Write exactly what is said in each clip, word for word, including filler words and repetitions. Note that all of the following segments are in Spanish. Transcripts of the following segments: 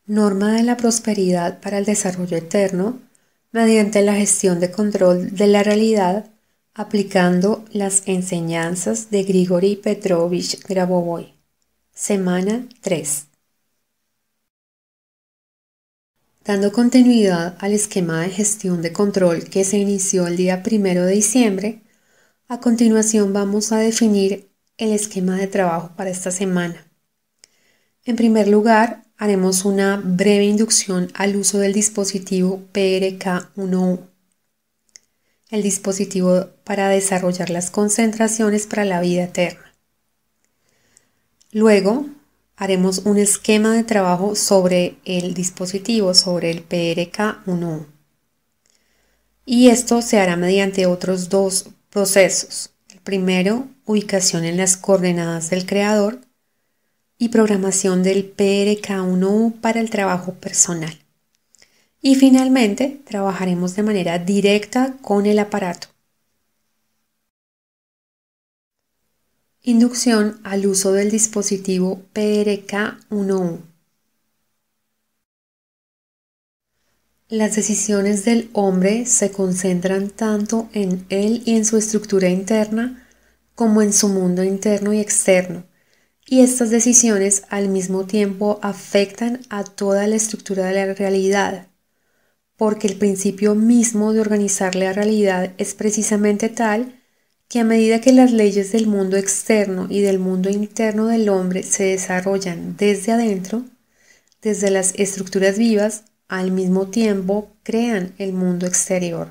Norma de la prosperidad para el desarrollo eterno mediante la gestión de control de la realidad aplicando las enseñanzas de Grigori Petrovich Grabovoi. Semana tres. Dando continuidad al esquema de gestión de control que se inició el día primero de diciembre, a continuación vamos a definir el esquema de trabajo para esta semana. En primer lugar, haremos una breve inducción al uso del dispositivo P R K uno U, el dispositivo para desarrollar las concentraciones para la vida eterna. Luego, haremos un esquema de trabajo sobre el dispositivo, sobre el P R K uno U. Y esto se hará mediante otros dos procesos. El primero, ubicación en las coordenadas del creador y programación del P R K uno U para el trabajo personal. Y finalmente, trabajaremos de manera directa con el aparato. Inducción al uso del dispositivo P R K uno U. Las decisiones del hombre se concentran tanto en él y en su estructura interna como en su mundo interno y externo, y estas decisiones al mismo tiempo afectan a toda la estructura de la realidad, porque el principio mismo de organizar la realidad es precisamente tal que a medida que las leyes del mundo externo y del mundo interno del hombre se desarrollan desde adentro, desde las estructuras vivas, al mismo tiempo crean el mundo exterior.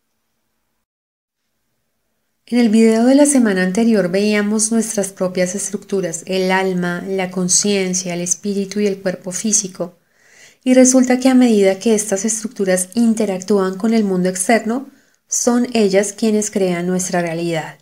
En el video de la semana anterior veíamos nuestras propias estructuras, el alma, la conciencia, el espíritu y el cuerpo físico, y resulta que a medida que estas estructuras interactúan con el mundo externo, son ellas quienes crean nuestra realidad.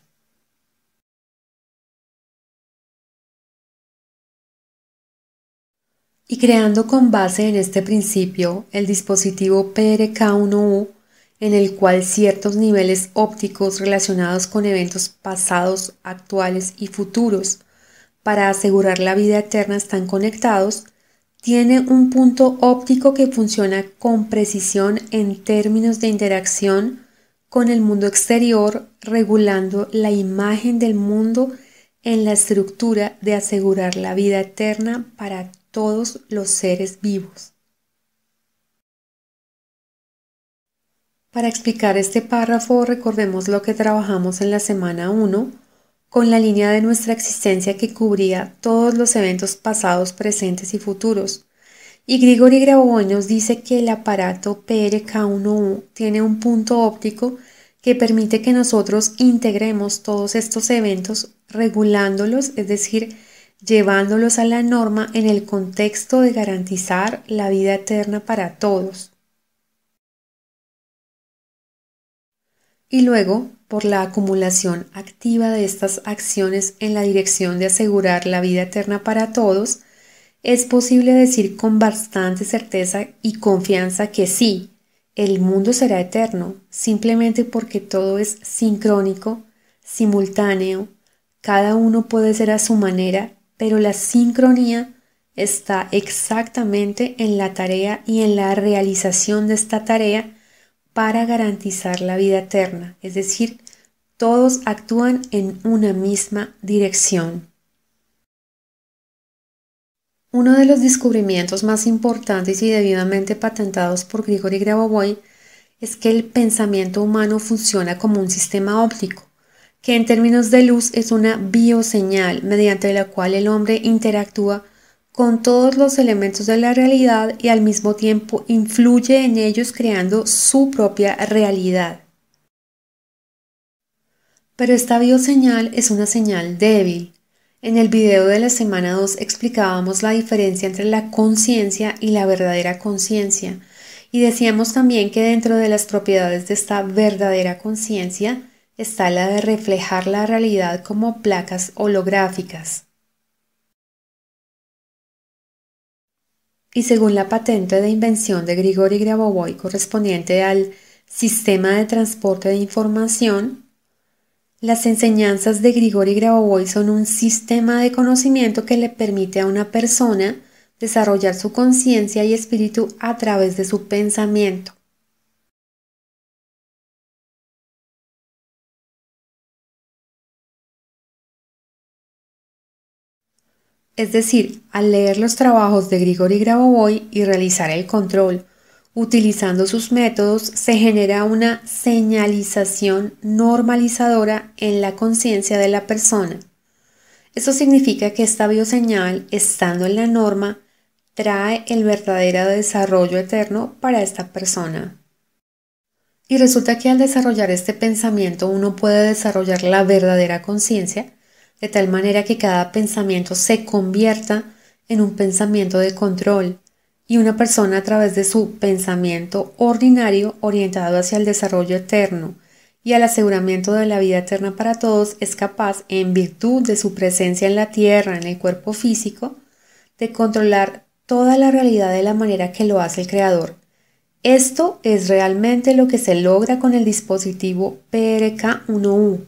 Y creando con base en este principio el dispositivo P R K uno U, en el cual ciertos niveles ópticos relacionados con eventos pasados, actuales y futuros para asegurar la vida eterna están conectados, tiene un punto óptico que funciona con precisión en términos de interacción con el mundo exterior, regulando la imagen del mundo en la estructura de asegurar la vida eterna para todos los seres vivos. Para explicar este párrafo, recordemos lo que trabajamos en la semana uno con la línea de nuestra existencia que cubría todos los eventos pasados, presentes y futuros. Y Grigori Grabovoi nos dice que el aparato P R K uno U tiene un punto óptico que permite que nosotros integremos todos estos eventos regulándolos, es decir, llevándolos a la norma en el contexto de garantizar la vida eterna para todos. Y luego, por la acumulación activa de estas acciones en la dirección de asegurar la vida eterna para todos, es posible decir con bastante certeza y confianza que sí, el mundo será eterno, simplemente porque todo es sincrónico, simultáneo, cada uno puede ser a su manera, pero la sincronía está exactamente en la tarea y en la realización de esta tarea para garantizar la vida eterna, es decir, todos actúan en una misma dirección. Uno de los descubrimientos más importantes y debidamente patentados por Grigori Grabovoi es que el pensamiento humano funciona como un sistema óptico, que en términos de luz es una bioseñal mediante la cual el hombre interactúa con todos los elementos de la realidad y al mismo tiempo influye en ellos creando su propia realidad. Pero esta bioseñal es una señal débil. En el video de la semana dos explicábamos la diferencia entre la conciencia y la verdadera conciencia y decíamos también que dentro de las propiedades de esta verdadera conciencia está la de reflejar la realidad como placas holográficas. Y según la patente de invención de Grigori Grabovoi correspondiente al sistema de transporte de información, las enseñanzas de Grigori Grabovoi son un sistema de conocimiento que le permite a una persona desarrollar su conciencia y espíritu a través de su pensamiento. Es decir, al leer los trabajos de Grigori Grabovoi y realizar el control, utilizando sus métodos, se genera una señalización normalizadora en la conciencia de la persona. Eso significa que esta bioseñal, estando en la norma, trae el verdadero desarrollo eterno para esta persona. Y resulta que al desarrollar este pensamiento uno puede desarrollar la verdadera conciencia, de tal manera que cada pensamiento se convierta en un pensamiento de control y una persona a través de su pensamiento ordinario orientado hacia el desarrollo eterno y al aseguramiento de la vida eterna para todos es capaz, en virtud de su presencia en la tierra, en el cuerpo físico, de controlar toda la realidad de la manera que lo hace el Creador. Esto es realmente lo que se logra con el dispositivo P R K uno U.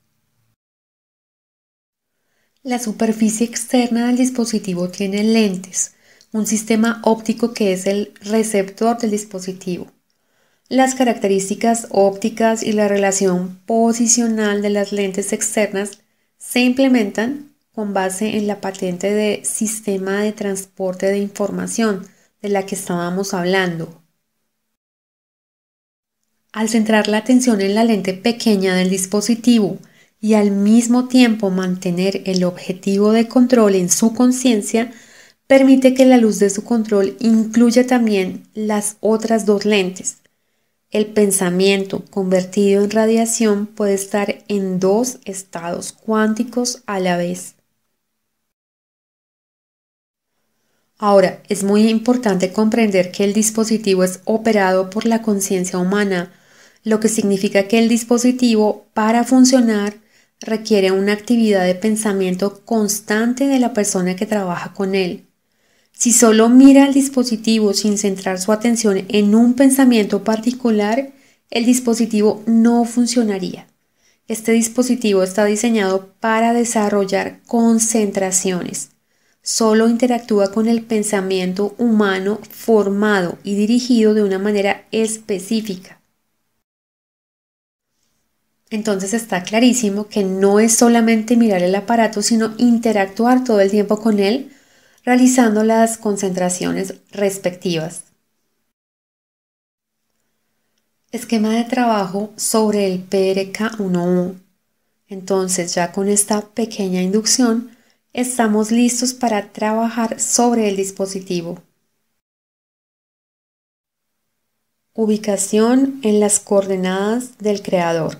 La superficie externa del dispositivo tiene lentes, un sistema óptico que es el receptor del dispositivo. Las características ópticas y la relación posicional de las lentes externas se implementan con base en la patente de sistema de transporte de información de la que estábamos hablando. Al centrar la atención en la lente pequeña del dispositivo y al mismo tiempo mantener el objetivo de control en su conciencia, permite que la luz de su control incluya también las otras dos lentes. El pensamiento convertido en radiación puede estar en dos estados cuánticos a la vez. Ahora, es muy importante comprender que el dispositivo es operado por la conciencia humana, lo que significa que el dispositivo, para funcionar, requiere una actividad de pensamiento constante de la persona que trabaja con él. Si solo mira al dispositivo sin centrar su atención en un pensamiento particular, el dispositivo no funcionaría. Este dispositivo está diseñado para desarrollar concentraciones. Solo interactúa con el pensamiento humano formado y dirigido de una manera específica. Entonces está clarísimo que no es solamente mirar el aparato, sino interactuar todo el tiempo con él, realizando las concentraciones respectivas. Esquema de trabajo sobre el P R K uno U. Entonces, ya con esta pequeña inducción, estamos listos para trabajar sobre el dispositivo. Ubicación en las coordenadas del creador.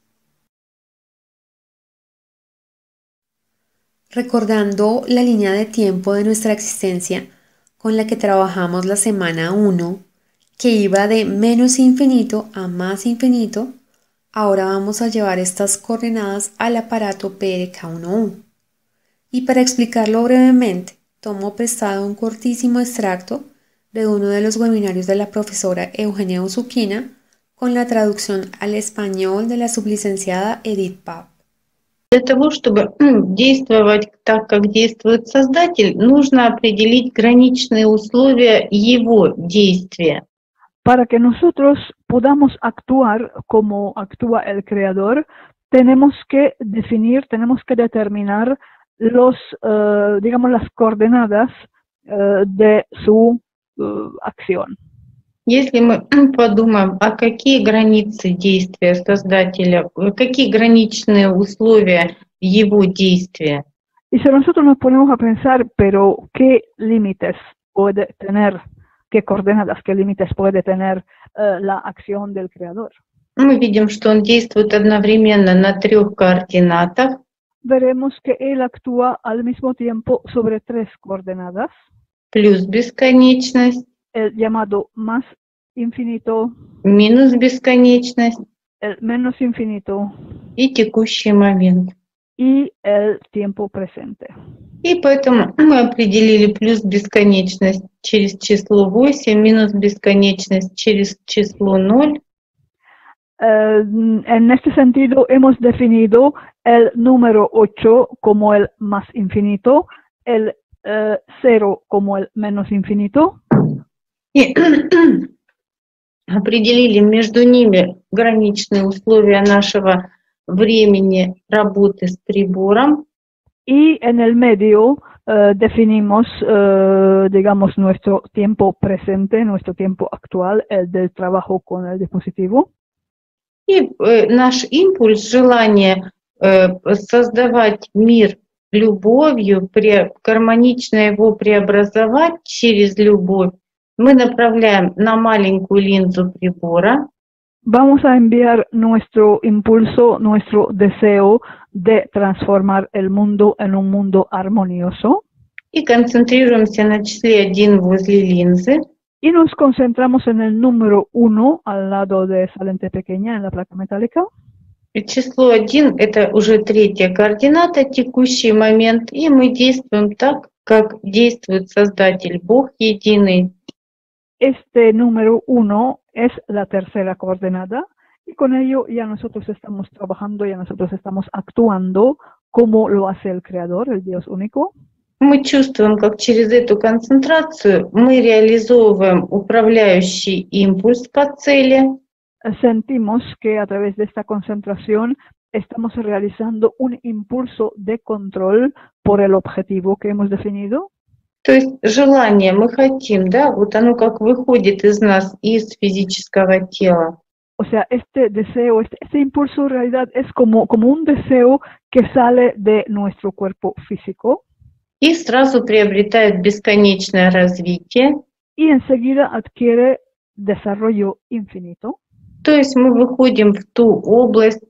Recordando la línea de tiempo de nuestra existencia con la que trabajamos la semana uno, que iba de menos infinito a más infinito, ahora vamos a llevar estas coordenadas al aparato P R K uno U. Y para explicarlo brevemente, tomo prestado un cortísimo extracto de uno de los webinarios de la profesora Eugenia Uzuquina con la traducción al español de la sublicenciada Edith Papp. Для того, чтобы действовать так, как действует Создатель, нужно определить граничные условия его действия. Para que nosotros podamos actuar como actúa el Creador, tenemos que definir, tenemos que determinar los, uh, digamos, las coordenadas uh, de su uh, acción. Если мы подумаем, а какие границы действия Создателя, какие граничные условия его действия. Y si nosotros nos ponemos a pensar, pero ¿qué límites puede tener, qué coordenadas, qué límites puede tener uh, la acción del Creador? Мы видим, что он действует одновременно на трех координатах. Veremos que él actúa al mismo tiempo sobre tres coordenadas. Плюс бесконечность. El llamado más infinito, минус бесконечность, el menos infinito и текущий момент. Y el tiempo presente. И поэтому мы определили плюс бесконечность через число восемь, минус бесконечность через число ноль. Uh, en este sentido hemos definido el número ocho como el más infinito, el eh, cero como el menos infinito. И определили между ними граничные условия нашего времени работы с прибором. Y en el medio eh, definimos, eh, digamos, nuestro tiempo presente, nuestro tiempo actual, el del trabajo con el dispositivo. И э, наш импульс, желание э, создавать мир любовью, пре, гармонично его преобразовать через любовь, мы направляем на маленькую линзу прибора. Vamos a enviar nuestro impulso, nuestro deseo de transformar el mundo en un mundo armonioso. И концентрируемся на числе один возле линзы. Y nos concentramos en el número uno al lado de esa lente pequeña en la placa metálica. И число один — это уже третья координата, текущий момент, и мы действуем так, как действует Создатель, Бог единый. Este número uno es la tercera coordenada y con ello ya nosotros estamos trabajando, ya nosotros estamos actuando como lo hace el Creador, el Dios único. Мы чувствуем, как через эту концентрацию мы реализовываем управляющий импульс по цели. Sentimos que a través de esta concentración estamos realizando un impulso de control por el objetivo que hemos definido. То есть желание мы хотим, да, вот оно как выходит из нас, из физического тела. O sea, este deseo, este, este impulso en realidad es como, como un deseo que sale de nuestro cuerpo físico. И сразу приобретает бесконечное развитие. Y enseguida adquiere desarrollo infinito. То есть мы выходим в ту область,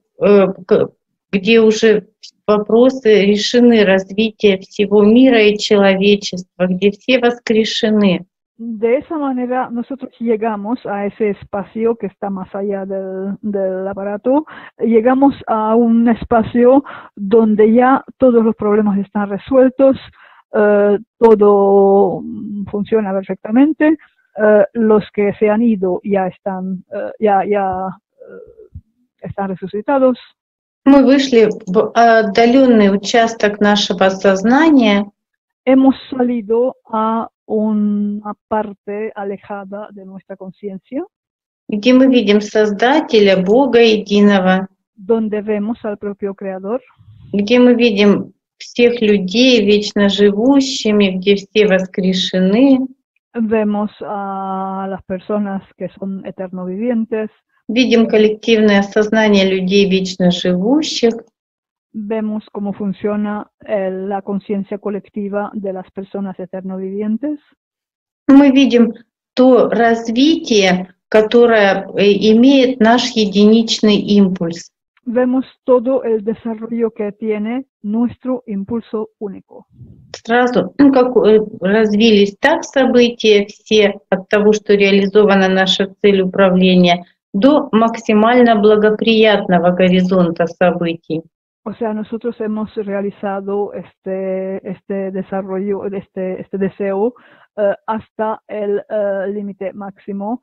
где уже вопросы решены развития всего мира и человечества, где все воскрешены. De esa manera nosotros llegamos a ese espacio que está más allá del, del aparato, llegamos a un espacio donde ya todos los problemas están resueltos, uh, todo funciona perfectamente, uh, los que se han ido ya están, uh, ya, ya uh, están resucitados. Мы вышли в отдаленный участок нашего сознания. Hemos salido a una parte alejada de nuestra conciencia, где мы видим Создателя, Бога единого, donde vemos al propio Creador, где мы видим всех людей вечно живущими, где все воскрешены, vemos a las personas que son eternovivientes, видим коллективное сознание людей вечно живущих, vemos cómo funciona eh, la conciencia colectiva de las personas eternovivientes. Мы видим то развитие, которое имеет наш единичный импульс. Vemos todo el desarrollo que tiene nuestro impulso único. Сразу, ну, как развились так события все от того, что реализована наша цель управления, до максимально благоприятного горизонта событий. O sea, nosotros hemos realizado este, este desarrollo, este, este deseo uh, hasta el uh, límite máximo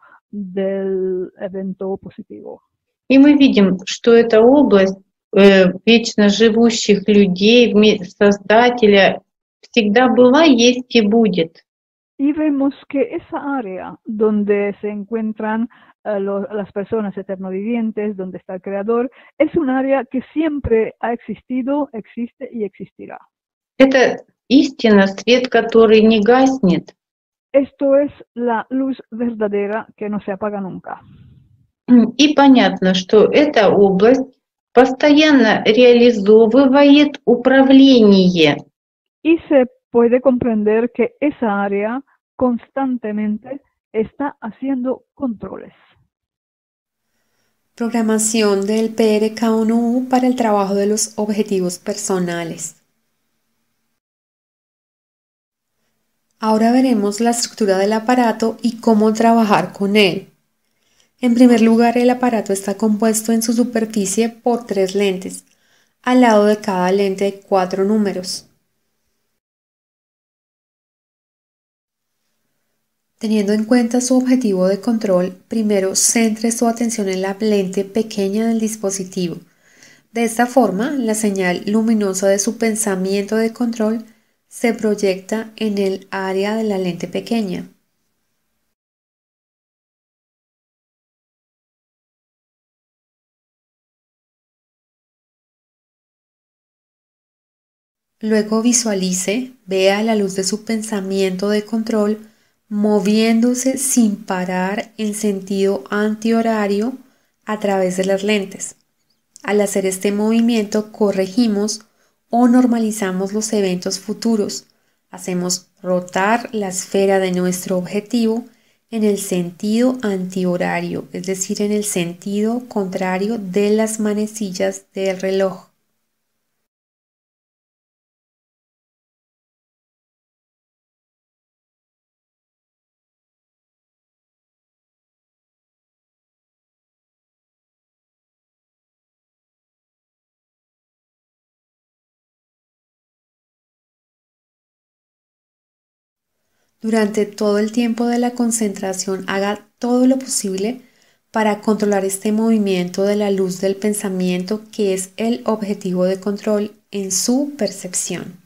del evento positivo. И мы видим, что эта область э, вечно живущих людей, Создателя, всегда была, есть и будет. Y vemos que esa área donde se encuentran uh, lo, las personas eternovivientes, donde está el Creador, es un área que siempre ha existido, existe y existirá. Это истина, свет, который не гаснет. Esto es la luz verdadera que no se apaga nunca. И понятно, что эта область постоянно реализовывает управление. Y se puede comprender que esa área constantemente está haciendo controles. Programación del P R K uno U para el trabajo de los objetivos personales. Ahora veremos la estructura del aparato y cómo trabajar con él. En primer lugar, el aparato está compuesto en su superficie por tres lentes. Al lado de cada lente hay cuatro números. Teniendo en cuenta su objetivo de control, primero centre su atención en la lente pequeña del dispositivo. De esta forma, la señal luminosa de su pensamiento de control se proyecta en el área de la lente pequeña. Luego visualice, vea la luz de su pensamiento de control moviéndose sin parar en sentido antihorario a través de las lentes. Al hacer este movimiento corregimos o normalizamos los eventos futuros. Hacemos rotar la esfera de nuestro objetivo en el sentido antihorario, es decir, en el sentido contrario de las manecillas del reloj. Durante todo el tiempo de la concentración, haga todo lo posible para controlar este movimiento de la luz del pensamiento que es el objetivo de control en su percepción.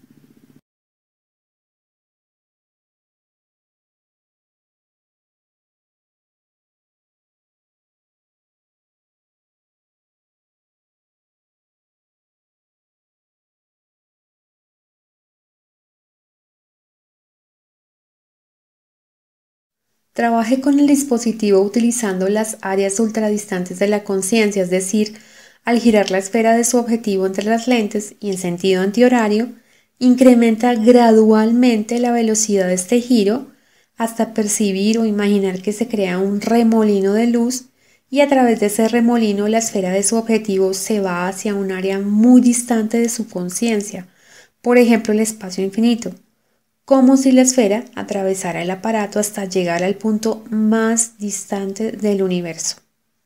Trabaje con el dispositivo utilizando las áreas ultradistantes de la conciencia, es decir, al girar la esfera de su objetivo entre las lentes y en sentido antihorario, incrementa gradualmente la velocidad de este giro hasta percibir o imaginar que se crea un remolino de luz y a través de ese remolino la esfera de su objetivo se va hacia un área muy distante de su conciencia, por ejemplo el espacio infinito, como si la esfera atravesara el aparato hasta llegar al punto más distante del universo.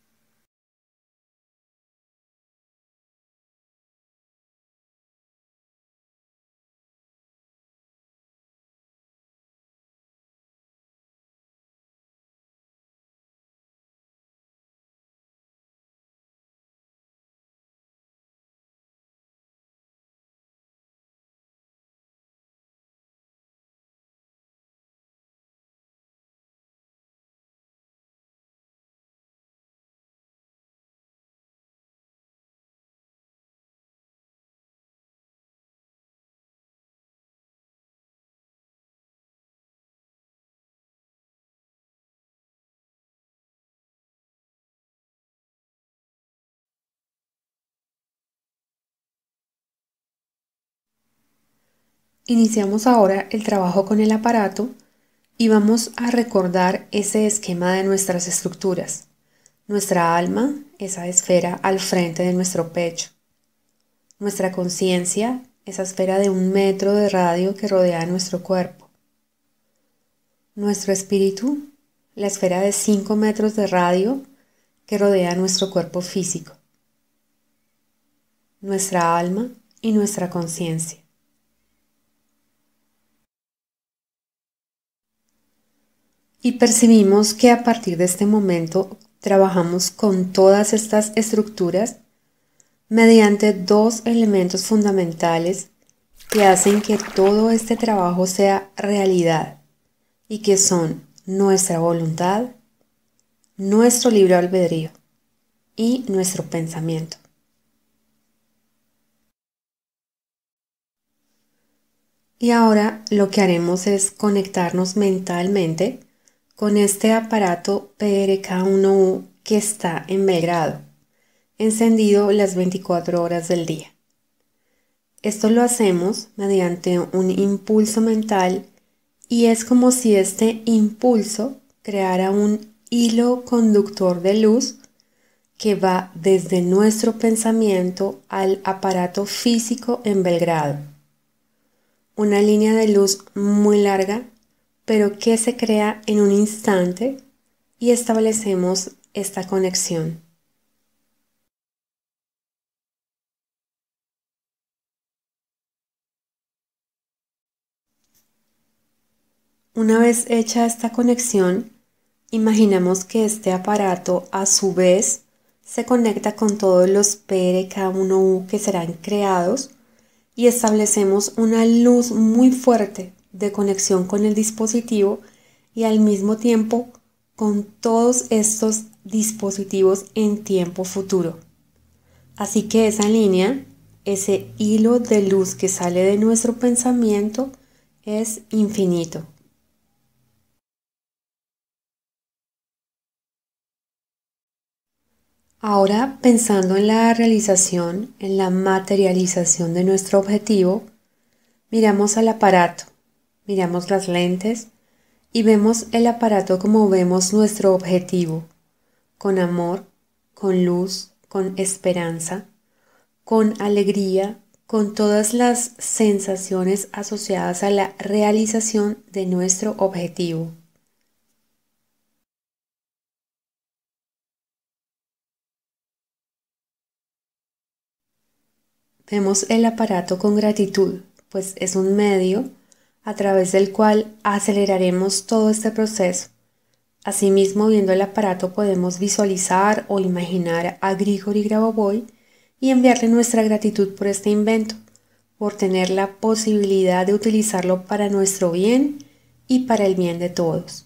Iniciamos ahora el trabajo con el aparato y vamos a recordar ese esquema de nuestras estructuras. Nuestra alma, esa esfera al frente de nuestro pecho. Nuestra conciencia, esa esfera de un metro de radio que rodea nuestro cuerpo. Nuestro espíritu, la esfera de cinco metros de radio que rodea nuestro cuerpo físico. Nuestra alma y nuestra conciencia. Y percibimos que a partir de este momento trabajamos con todas estas estructuras mediante dos elementos fundamentales que hacen que todo este trabajo sea realidad y que son nuestra voluntad, nuestro libre albedrío y nuestro pensamiento. Y ahora lo que haremos es conectarnos mentalmente con este aparato P R K uno U que está en Belgrado, encendido las veinticuatro horas del día. Esto lo hacemos mediante un impulso mental y es como si este impulso creara un hilo conductor de luz que va desde nuestro pensamiento al aparato físico en Belgrado. Una línea de luz muy larga, pero que se crea en un instante y establecemos esta conexión. Una vez hecha esta conexión, imaginamos que este aparato a su vez se conecta con todos los P R K uno U que serán creados y establecemos una luz muy fuerte de conexión con el dispositivo y al mismo tiempo con todos estos dispositivos en tiempo futuro. Así que esa línea, ese hilo de luz que sale de nuestro pensamiento es infinito. Ahora, pensando en la realización, en la materialización de nuestro objetivo, miramos al aparato, miramos las lentes y vemos el aparato como vemos nuestro objetivo, con amor, con luz, con esperanza, con alegría, con todas las sensaciones asociadas a la realización de nuestro objetivo. Vemos el aparato con gratitud, pues es un medio a través del cual aceleraremos todo este proceso. Asimismo, viendo el aparato podemos visualizar o imaginar a Grigori Grabovoi y enviarle nuestra gratitud por este invento, por tener la posibilidad de utilizarlo para nuestro bien y para el bien de todos.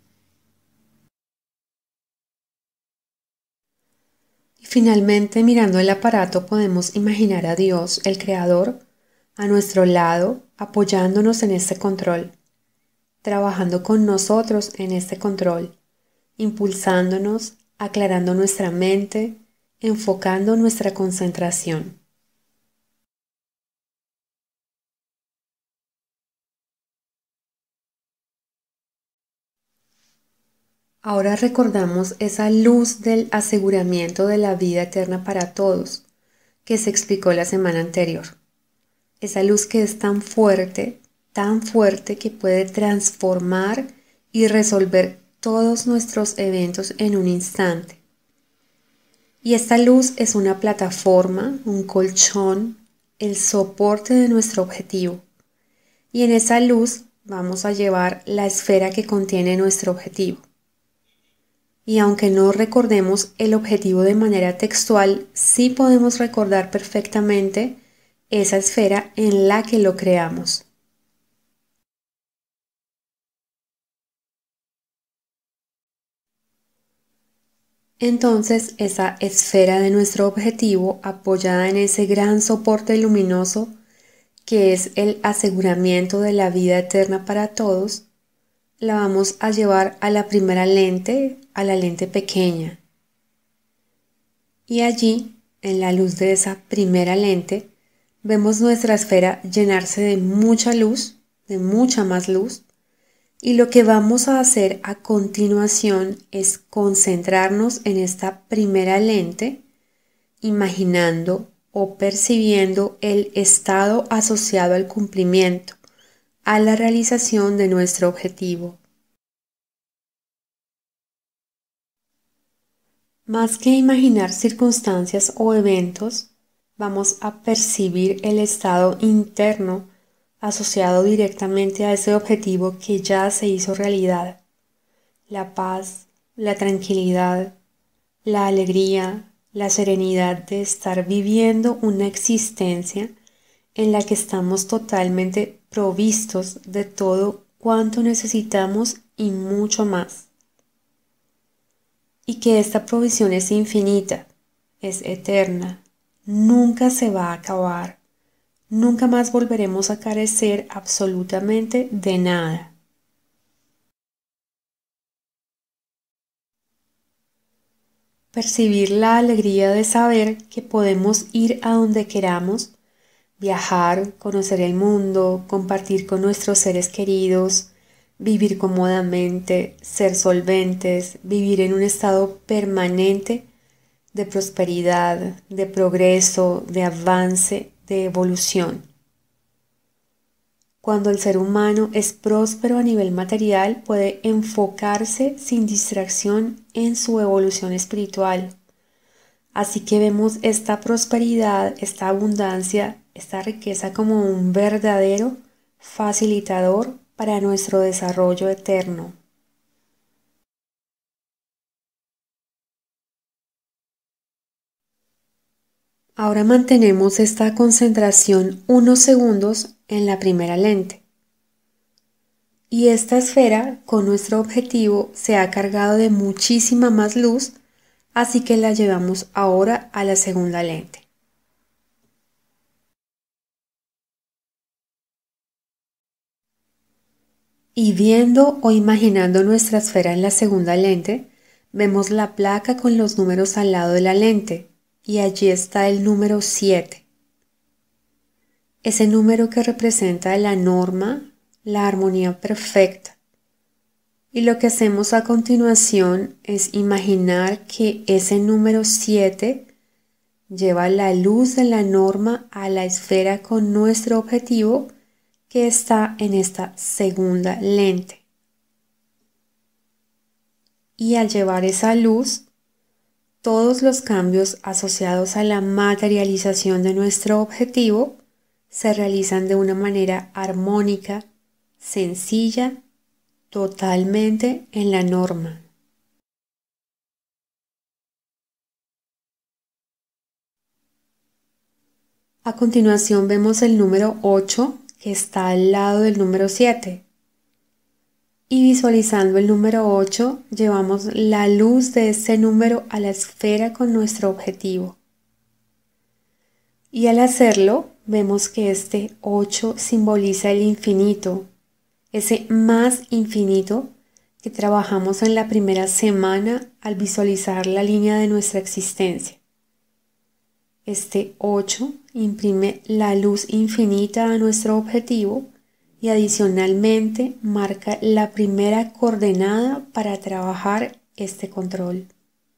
Y finalmente, mirando el aparato podemos imaginar a Dios, el Creador, a nuestro lado, apoyándonos en este control, trabajando con nosotros en este control, impulsándonos, aclarando nuestra mente, enfocando nuestra concentración. Ahora recordamos esa luz del aseguramiento de la vida eterna para todos que se explicó la semana anterior. Esa luz que es tan fuerte, tan fuerte que puede transformar y resolver todos nuestros eventos en un instante. Y esta luz es una plataforma, un colchón, el soporte de nuestro objetivo. Y en esa luz vamos a llevar la esfera que contiene nuestro objetivo. Y aunque no recordemos el objetivo de manera textual, sí podemos recordar perfectamente esa esfera en la que lo creamos. Entonces, esa esfera de nuestro objetivo, apoyada en ese gran soporte luminoso que es el aseguramiento de la vida eterna para todos, la vamos a llevar a la primera lente, a la lente pequeña. Y allí, en la luz de esa primera lente, vemos nuestra esfera llenarse de mucha luz, de mucha más luz, y lo que vamos a hacer a continuación es concentrarnos en esta primera lente, imaginando o percibiendo el estado asociado al cumplimiento, a la realización de nuestro objetivo. Más que imaginar circunstancias o eventos, vamos a percibir el estado interno asociado directamente a ese objetivo que ya se hizo realidad. La paz, la tranquilidad, la alegría, la serenidad de estar viviendo una existencia en la que estamos totalmente provistos de todo cuanto necesitamos y mucho más. Y que esta provisión es infinita, es eterna, nunca se va a acabar, nunca más volveremos a carecer absolutamente de nada. Percibir la alegría de saber que podemos ir a donde queramos, viajar, conocer el mundo, compartir con nuestros seres queridos, vivir cómodamente, ser solventes, vivir en un estado permanente de prosperidad, de progreso, de avance, de evolución. Cuando el ser humano es próspero a nivel material, puede enfocarse sin distracción en su evolución espiritual. Así que vemos esta prosperidad, esta abundancia, esta riqueza como un verdadero facilitador para nuestro desarrollo eterno. Ahora mantenemos esta concentración unos segundos en la primera lente. Y esta esfera con nuestro objetivo se ha cargado de muchísima más luz, así que la llevamos ahora a la segunda lente. Y viendo o imaginando nuestra esfera en la segunda lente, vemos la placa con los números al lado de la lente y allí está el número siete. Ese número que representa la norma, la armonía perfecta. Y lo que hacemos a continuación es imaginar que ese número siete lleva la luz de la norma a la esfera con nuestro objetivo que está en esta segunda lente. Y al llevar esa luz, todos los cambios asociados a la materialización de nuestro objetivo se realizan de una manera armónica, sencilla, totalmente en la norma. A continuación vemos el número ocho que está al lado del número siete. Y visualizando el número ocho, llevamos la luz de ese número a la esfera con nuestro objetivo. Y al hacerlo, vemos que este ocho simboliza el infinito, ese más infinito que trabajamos en la primera semana al visualizar la línea de nuestra existencia. Este ocho imprime la luz infinita a nuestro objetivo y adicionalmente marca la primera coordenada para trabajar este control.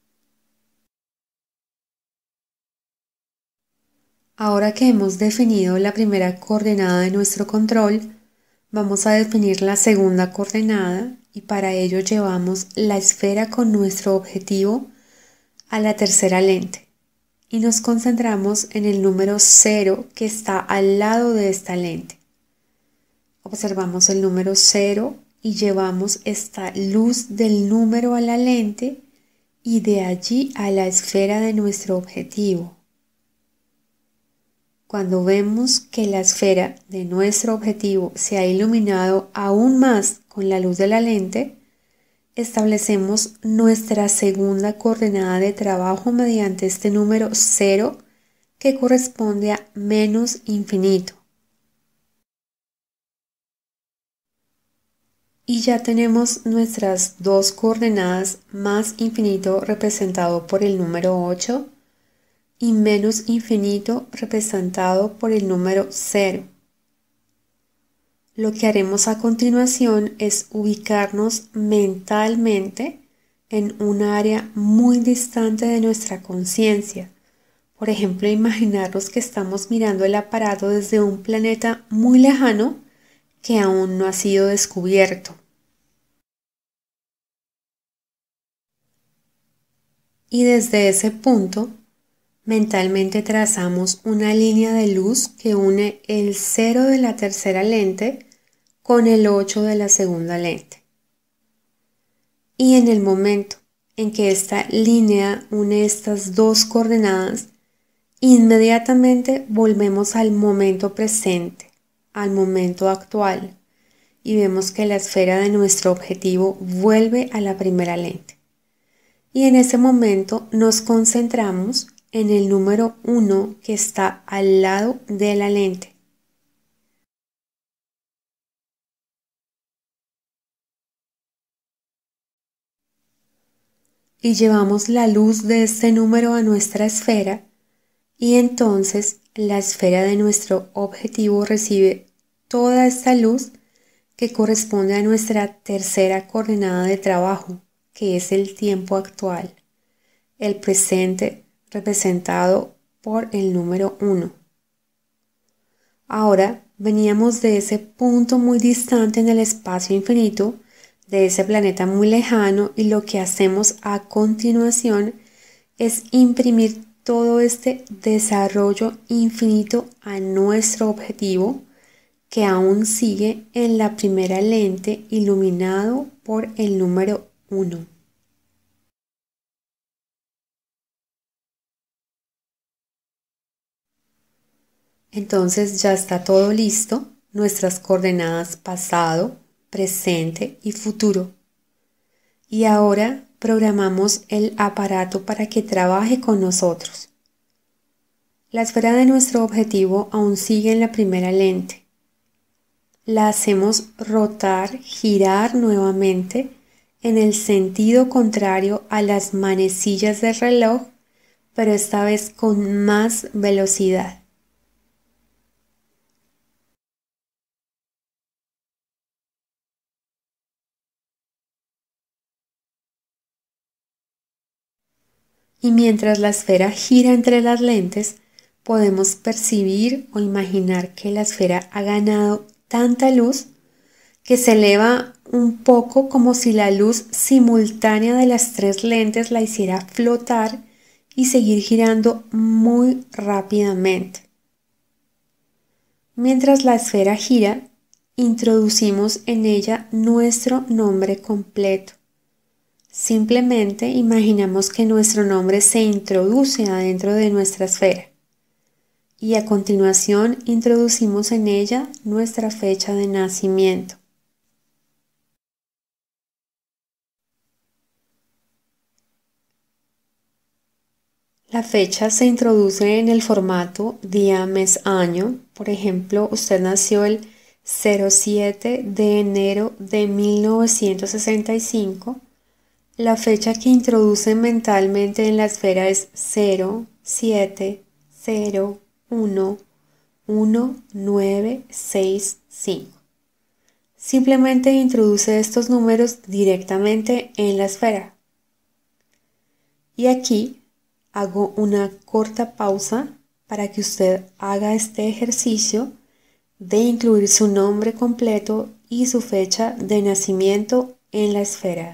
Ahora que hemos definido la primera coordenada de nuestro control, vamos a definir la segunda coordenada y para ello llevamos la esfera con nuestro objetivo a la tercera lente y nos concentramos en el número cero que está al lado de esta lente. Observamos el número cero y llevamos esta luz del número a la lente y de allí a la esfera de nuestro objetivo. Cuando vemos que la esfera de nuestro objetivo se ha iluminado aún más con la luz de la lente, establecemos nuestra segunda coordenada de trabajo mediante este número cero que corresponde a menos infinito. Y ya tenemos nuestras dos coordenadas, más infinito representado por el número ocho y menos infinito representado por el número cero. Lo que haremos a continuación es ubicarnos mentalmente en un área muy distante de nuestra conciencia. Por ejemplo, imaginarnos que estamos mirando el aparato desde un planeta muy lejano que aún no ha sido descubierto. Y desde ese punto, mentalmente trazamos una línea de luz que une el cero de la tercera lente con el ocho de la segunda lente. Y en el momento en que esta línea une estas dos coordenadas, inmediatamente volvemos al momento presente, al momento actual, y vemos que la esfera de nuestro objetivo vuelve a la primera lente. Y en ese momento nos concentramos en el número uno que está al lado de la lente. Y llevamos la luz de este número a nuestra esfera y entonces la esfera de nuestro objetivo recibe toda esta luz que corresponde a nuestra tercera coordenada de trabajo, que es el tiempo actual, el presente representado por el número uno. Ahora veníamos de ese punto muy distante en el espacio infinito, de ese planeta muy lejano, y lo que hacemos a continuación es imprimir todo este desarrollo infinito a nuestro objetivo que aún sigue en la primera lente iluminado por el número uno. Entonces ya está todo listo, nuestras coordenadas pasado, presente y futuro. Y ahora programamos el aparato para que trabaje con nosotros. La esfera de nuestro objetivo aún sigue en la primera lente. La hacemos rotar, girar nuevamente en el sentido contrario a las manecillas del reloj, pero esta vez con más velocidad. Y mientras la esfera gira entre las lentes, podemos percibir o imaginar que la esfera ha ganado tanta luz que se eleva un poco como si la luz simultánea de las tres lentes la hiciera flotar y seguir girando muy rápidamente. Mientras la esfera gira, introducimos en ella nuestro nombre completo. Simplemente imaginamos que nuestro nombre se introduce adentro de nuestra esfera y a continuación introducimos en ella nuestra fecha de nacimiento. La fecha se introduce en el formato día, mes, año. Por ejemplo, usted nació el cero siete de enero de mil novecientos sesenta y cinco. La fecha que introduce mentalmente en la esfera es cero, siete, cero, uno, uno, nueve, seis, cinco. Simplemente introduce estos números directamente en la esfera. Y aquí hago una corta pausa para que usted haga este ejercicio de incluir su nombre completo y su fecha de nacimiento en la esfera.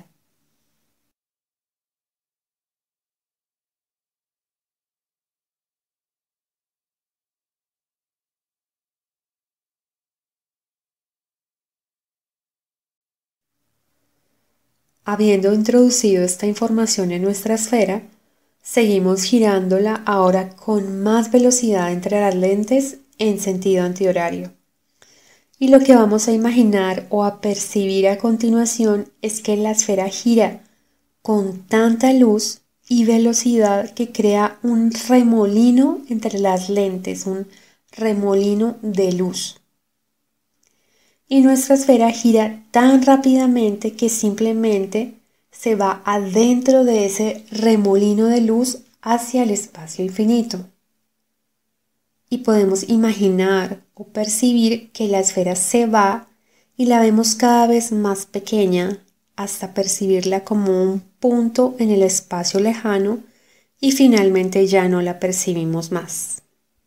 Habiendo introducido esta información en nuestra esfera, seguimos girándola ahora con más velocidad entre las lentes en sentido antihorario. Y lo que vamos a imaginar o a percibir a continuación es que la esfera gira con tanta luz y velocidad que crea un remolino entre las lentes, un remolino de luz. Y nuestra esfera gira tan rápidamente que simplemente se va adentro de ese remolino de luz hacia el espacio infinito. Y podemos imaginar o percibir que la esfera se va y la vemos cada vez más pequeña hasta percibirla como un punto en el espacio lejano y finalmente ya no la percibimos más.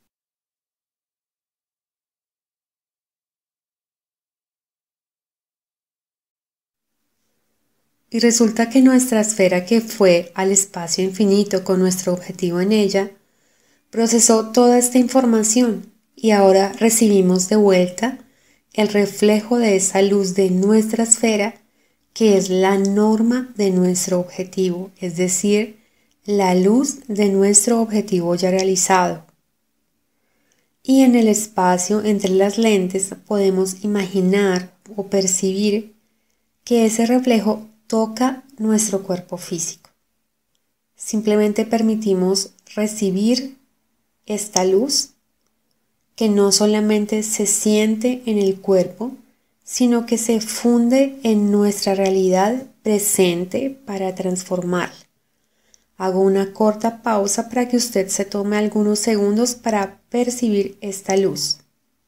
Y resulta que nuestra esfera que fue al espacio infinito con nuestro objetivo en ella, procesó toda esta información y ahora recibimos de vuelta el reflejo de esa luz de nuestra esfera que es la norma de nuestro objetivo, es decir, la luz de nuestro objetivo ya realizado. Y en el espacio entre las lentes podemos imaginar o percibir que ese reflejo toca nuestro cuerpo físico. Simplemente permitimos recibir esta luz que no solamente se siente en el cuerpo, sino que se funde en nuestra realidad presente para transformarla. Hago una corta pausa para que usted se tome algunos segundos para percibir esta luz.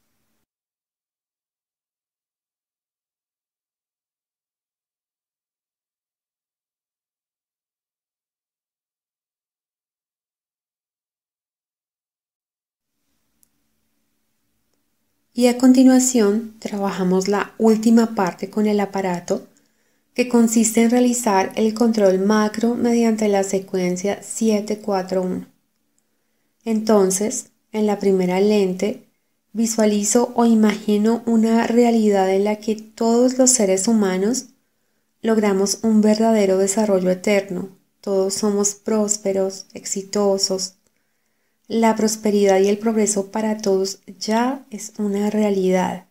Y a continuación trabajamos la última parte con el aparato, que consiste en realizar el control macro mediante la secuencia siete cuatro uno. Entonces, en la primera lente, visualizo o imagino una realidad en la que todos los seres humanos logramos un verdadero desarrollo eterno. Todos somos prósperos, exitosos. la prosperidad y el progreso para todos ya es una realidad.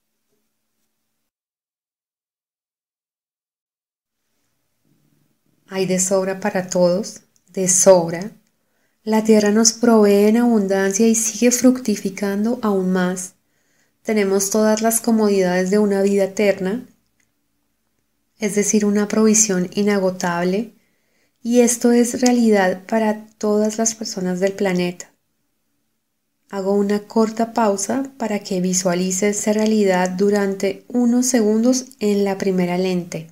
Hay de sobra para todos, de sobra. La tierra nos provee en abundancia y sigue fructificando aún más. Tenemos todas las comodidades de una vida eterna, es decir, una provisión inagotable, y esto es realidad para todas las personas del planeta. Hago una corta pausa para que visualice esa realidad durante unos segundos en la primera lente.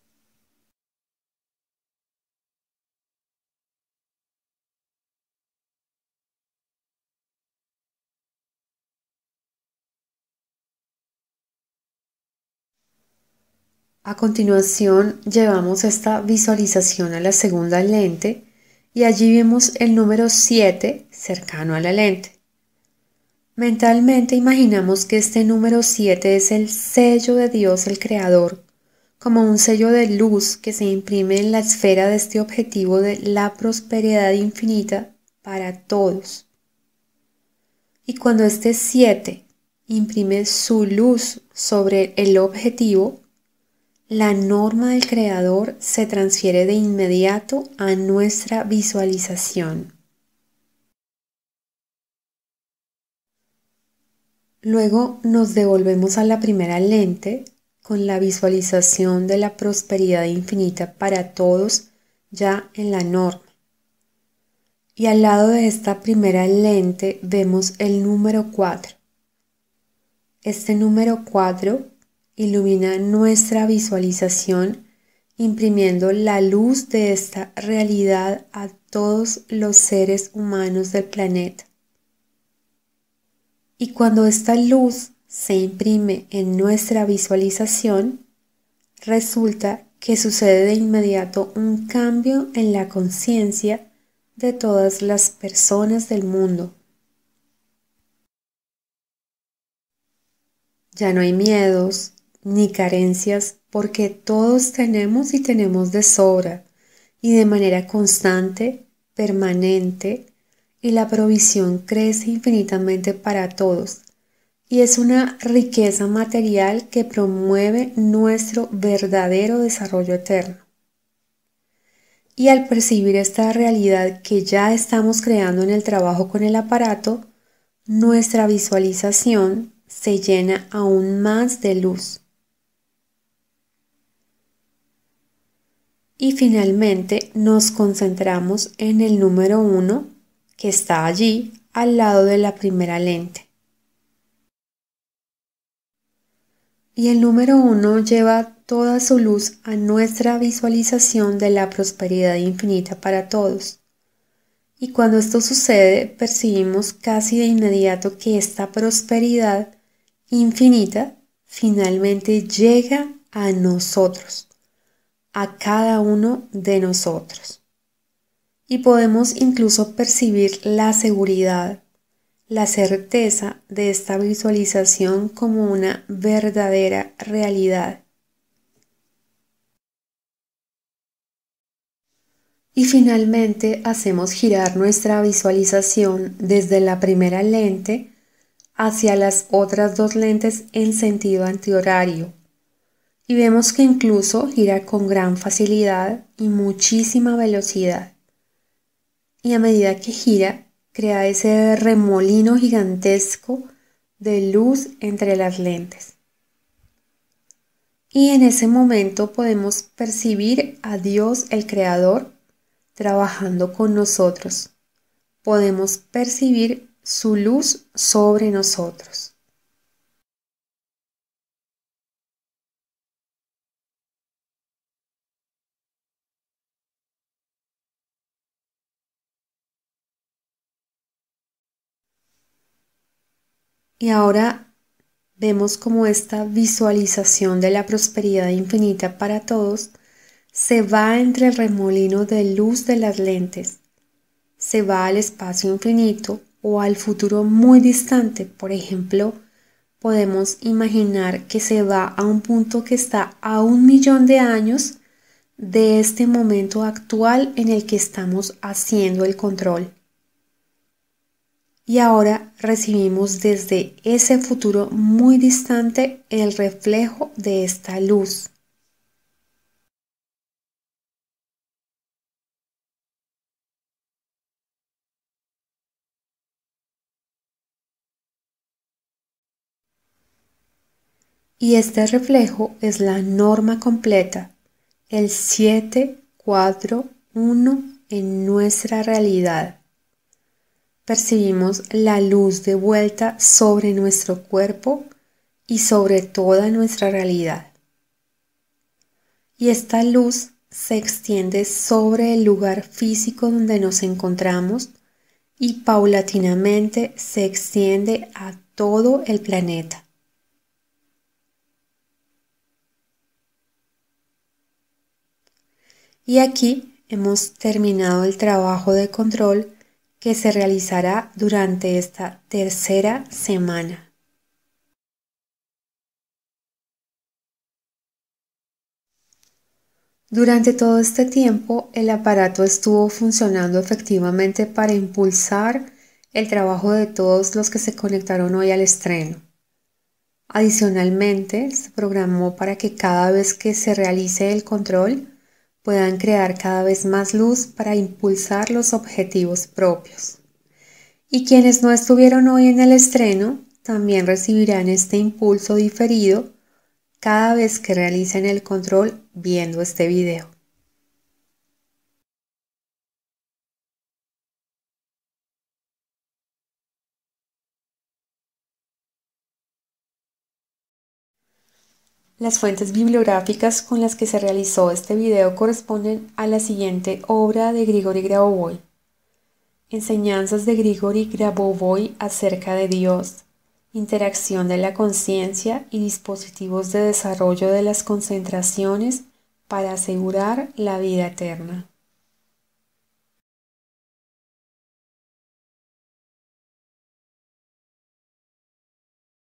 A continuación, llevamos esta visualización a la segunda lente y allí vemos el número siete cercano a la lente. Mentalmente imaginamos que este número siete es el sello de Dios el Creador, como un sello de luz que se imprime en la esfera de este objetivo de la prosperidad infinita para todos. Y cuando este siete imprime su luz sobre el objetivo, la norma del Creador se transfiere de inmediato a nuestra visualización. Luego nos devolvemos a la primera lente con la visualización de la prosperidad infinita para todos ya en la norma. Y al lado de esta primera lente vemos el número cuatro. Este número cuatro ilumina nuestra visualización, imprimiendo la luz de esta realidad a todos los seres humanos del planeta. Y cuando esta luz se imprime en nuestra visualización, resulta que sucede de inmediato un cambio en la conciencia de todas las personas del mundo. Ya no hay miedos ni carencias porque todos tenemos y tenemos de sobra y de manera constante, permanente, y la provisión crece infinitamente para todos y es una riqueza material que promueve nuestro verdadero desarrollo eterno. Y al percibir esta realidad que ya estamos creando en el trabajo con el aparato, nuestra visualización se llena aún más de luz. Y finalmente nos concentramos en el número uno que está allí al lado de la primera lente. Y el número uno lleva toda su luz a nuestra visualización de la prosperidad infinita para todos. Y cuando esto sucede, percibimos casi de inmediato que esta prosperidad infinita finalmente llega a nosotros, a cada uno de nosotros. Y podemos incluso percibir la seguridad, la certeza de esta visualización como una verdadera realidad. Y finalmente hacemos girar nuestra visualización desde la primera lente hacia las otras dos lentes en sentido antihorario. Y vemos que incluso gira con gran facilidad y muchísima velocidad. Y a medida que gira, crea ese remolino gigantesco de luz entre las lentes. Y en ese momento podemos percibir a Dios el Creador trabajando con nosotros. Podemos percibir su luz sobre nosotros. Y ahora vemos cómo esta visualización de la prosperidad infinita para todos se va entre el remolino de luz de las lentes, se va al espacio infinito o al futuro muy distante. Por ejemplo, podemos imaginar que se va a un punto que está a un millón de años de este momento actual en el que estamos haciendo el control. Y ahora recibimos desde ese futuro muy distante el reflejo de esta luz. Y este reflejo es la norma completa, el siete, cuatro, uno en nuestra realidad. Percibimos la luz de vuelta sobre nuestro cuerpo y sobre toda nuestra realidad. Y esta luz se extiende sobre el lugar físico donde nos encontramos y paulatinamente se extiende a todo el planeta. Y aquí hemos terminado el trabajo de control que se realizará durante esta tercera semana. Durante todo este tiempo, el aparato estuvo funcionando efectivamente para impulsar el trabajo de todos los que se conectaron hoy al estreno. Adicionalmente, se programó para que cada vez que se realice el control, puedan crear cada vez más luz para impulsar los objetivos propios. Y quienes no estuvieron hoy en el estreno también recibirán este impulso diferido cada vez que realicen el control viendo este video. Las fuentes bibliográficas con las que se realizó este video corresponden a la siguiente obra de Grigori Grabovoi: Enseñanzas de Grigori Grabovoi acerca de Dios, interacción de la conciencia y dispositivos de desarrollo de las concentraciones para asegurar la vida eterna.